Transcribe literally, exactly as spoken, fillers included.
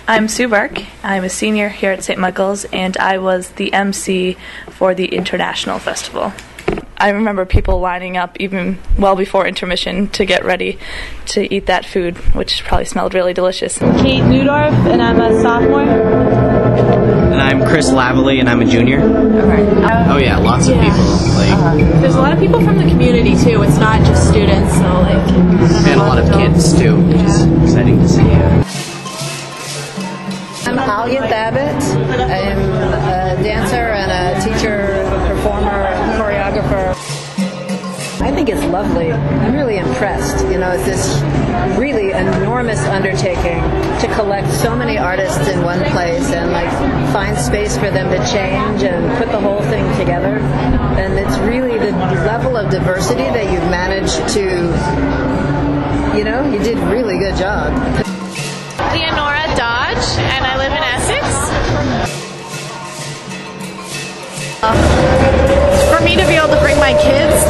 I'm Sue Burke. I'm a senior here at Saint Michael's, and I was the M C for the International Festival. I remember people lining up even well before intermission to get ready to eat that food, which probably smelled really delicious. Kate Newdorf, and I'm a sophomore. And I'm Chris Lavalley, and I'm a junior. Okay. Uh, oh yeah, lots of yeah. people. Like uh-huh. There's a lot of people from the community too. It's not just students, so like. And a lot of kids too, which yeah. is exciting to see. Yeah. I'm Alia Babbitt. I'm a dancer and a teacher, performer, choreographer. I think it's lovely. I'm really impressed. You know, it's this really enormous undertaking to collect so many artists in one place and like find space for them to change and put the whole thing together. And it's really the level of diversity that you've managed to, you know, you did a really good job. Leonora Dodge, and I live in Essex. Uh, for me to be able to bring my kids